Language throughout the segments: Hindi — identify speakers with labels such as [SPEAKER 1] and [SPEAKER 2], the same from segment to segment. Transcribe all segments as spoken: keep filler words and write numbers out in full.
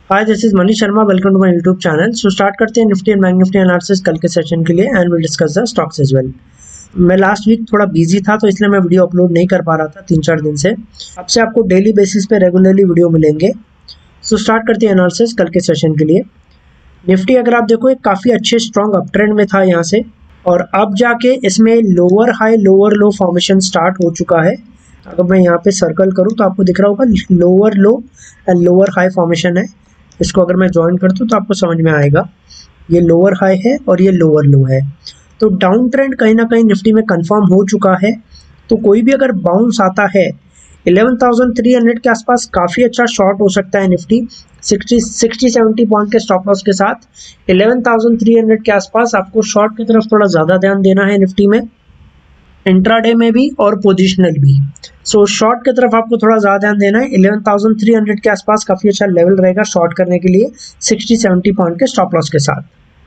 [SPEAKER 1] Hi, this is Manish Sharma. Welcome to my YouTube channel. So start करते हैं Nifty and bank Nifty analysis कल के सेशन के लिए and will discuss the stocks as well. मैं लास्ट वीक थोड़ा बिजी था तो इसलिए मैं वीडियो अपलोड नहीं कर पा रहा था तीन चार दिन से। अब से आपको डेली बेसिस पे रेगुलरली वीडियो मिलेंगे। सो स्टार्ट करते हैं एनालिसिस कल के सेशन के लिए। निफ्टी अगर आप देखो एक काफ़ी अच्छे स्ट्रॉन्ग अप ट्रेंड में था यहाँ से, और अब जाके इसमें lower high lower low formation start हो चुका है। अगर मैं यहाँ पे सर्कल करूँ तो आपको दिख रहा होगा lower low and lower high formation है। इसको अगर मैं ज्वाइन करता हूँ तो आपको समझ में आएगा ये लोअर हाई है और ये लोअर लो है। तो डाउन ट्रेंड कहीं ना कहीं निफ्टी में कंफर्म हो चुका है। तो कोई भी अगर बाउंस आता है ग्यारह हज़ार तीन सौ के आसपास काफ़ी अच्छा शॉर्ट हो सकता है निफ्टी साठ साठ सत्तर पॉइंट के स्टॉप लॉस के साथ। ग्यारह हज़ार तीन सौ के आसपास आपको शॉर्ट की तरफ थोड़ा ज़्यादा ध्यान देना है निफ्टी में, इंट्राडे में भी और पोजिशनल भी। सो शॉर्ट की तरफ आपको थोड़ा ज़्यादा ध्यान देना है। ग्यारह हज़ार तीन सौ के आसपास काफ़ी अच्छा लेवल रहेगा शॉर्ट करने के लिए साठ सत्तर पॉइंट के स्टॉप लॉस के साथ।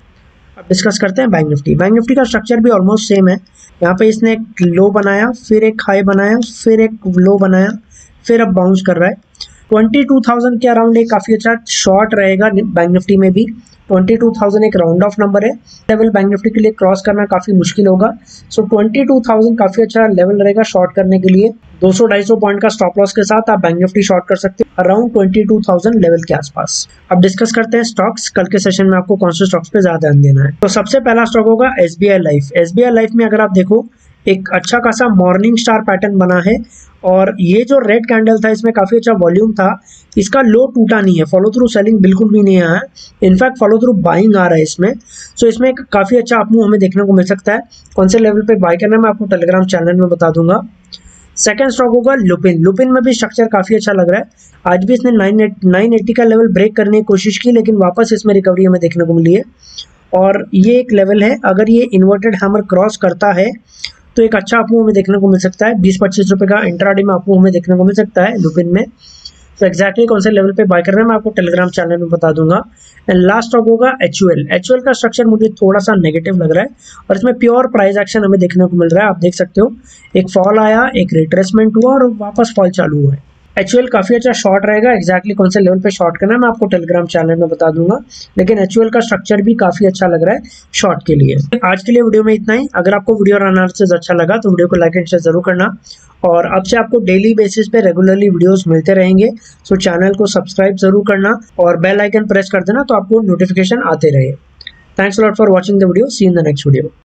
[SPEAKER 1] अब डिस्कस करते हैं बैंक निफ्टी। बैंक निफ्टी का स्ट्रक्चर भी ऑलमोस्ट सेम है। यहाँ पे इसने एक लो बनाया, फिर एक हाई बनाया, फिर एक लो बनाया, फिर अब बाउंस कर रहा है। बाईस हज़ार के अराउंड एक काफ़ी अच्छा शॉर्ट रहेगा बैंक निफ्टी में भी। बाईस हज़ार एक राउंड ऑफ नंबर है। लेवल बैंक निफ्टी के लिए क्रॉस करना काफ़ी मुश्किल होगा। सो बाईस हज़ार काफ़ी अच्छा लेवल रहेगा शॉर्ट करने के लिए। दो सौ ढाई सौ पॉइंट का स्टॉप लॉस के साथ आप बैंक निफ्टी शॉर्ट कर सकते हैं अराउंड बाईस हज़ार लेवल के आसपास। अब डिस्कस करते हैं स्टॉक्स। कल के सेशन में आपको कौन से स्टॉक्स पे ज़्यादा ध्यान देना है। तो सबसे पहला स्टॉक होगा एसबीआई लाइफ। एसबीआई लाइफ में अगर आप देखो एक अच्छा खासा मॉर्निंग स्टार पैटर्न बना है, और ये जो रेड कैंडल था इसमें काफ़ी अच्छा वॉल्यूम था। इसका लो टूटा नहीं है, फॉलो थ्रू सेलिंग बिल्कुल भी नहीं आया है, इनफैक्ट फॉलो थ्रू बाइंग आ रहा है इसमें। सो इसमें काफ़ी अच्छा आपको हमें देखने को मिल सकता है। कौन से लेवल पे बाय करना है मैं आपको टेलीग्राम चैनल में बता दूंगा। सेकंड स्टॉक होगा लुपिन। लुपिन में भी स्ट्रक्चर काफ़ी अच्छा लग रहा है। आज भी इसने नाइन एट्टी का लेवल ब्रेक करने की कोशिश की, लेकिन वापस इसमें रिकवरी हमें देखने को मिली है। और ये एक लेवल है, अगर ये इन्वर्टेड हैमर क्रॉस करता है तो एक अच्छा आपको हमें देखने को मिल सकता है। बीस पच्चीस रुपए का इंट्राडे में आपको हमें देखने को मिल सकता है लुपिन में। तो एक्जैक्टली कौन से लेवल पे बाय करना है मैं आपको टेलीग्राम चैनल में बता दूंगा। एंड लास्ट स्टॉक होगा एचयूएल। एचयूएल का स्ट्रक्चर मुझे थोड़ा सा नेगेटिव लग रहा है, और इसमें प्योर प्राइस एक्शन हमें देखने को मिल रहा है। आप देख सकते हो एक फॉल आया, एक रिट्रेसमेंट हुआ और वापस फॉल चालू हुआ है। एचयूएल काफ़ी अच्छा शॉर्ट रहेगा। एक्जैक्टली कौन से लेवल पे शॉर्ट करना है मैं आपको टेलीग्राम चैनल में बता दूंगा, लेकिन एचयूएल का स्ट्रक्चर भी काफ़ी अच्छा लग रहा है शॉर्ट के लिए। आज के लिए वीडियो में इतना ही। अगर आपको वीडियो और एनालिसिस अच्छा लगा तो वीडियो को लाइक एंड शेयर जरूर करना, और अब से आपको डेली बेसिस पे रेगुलरली वीडियोस मिलते रहेंगे। सो चैनल को सब्सक्राइब जरूर करना और बेल आइकन प्रेस कर देना तो आपको नोटिफिकेशन आते रहे। Thanks a lot for watching the video. See in the next video.